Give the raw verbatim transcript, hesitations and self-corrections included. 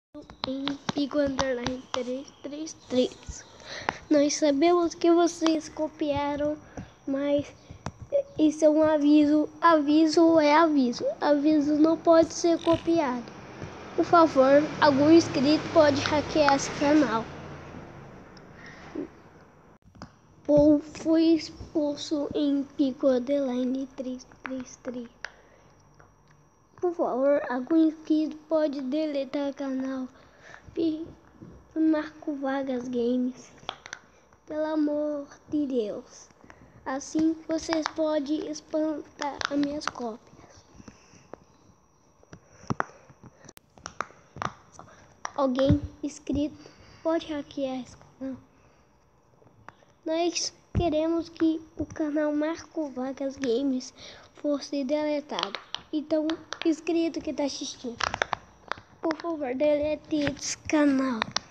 Em Pico Underline três três três. Nós sabemos que vocês copiaram, mas isso é um aviso. Aviso é aviso. Aviso não pode ser copiado. Por favor, algum inscrito pode hackear esse canal. Ou foi expulso em Pico Underline três três três. Por favor, algum inscrito pode deletar o canal. Marco Vargas Games. Pelo amor de Deus. Assim vocês podem espantar as minhas cópias. Alguém inscrito pode hackear esse canal. Nós queremos que o canal Marco Vargas Games fosse deletado. Então, inscrito que está assistindo, por favor, delete esse canal.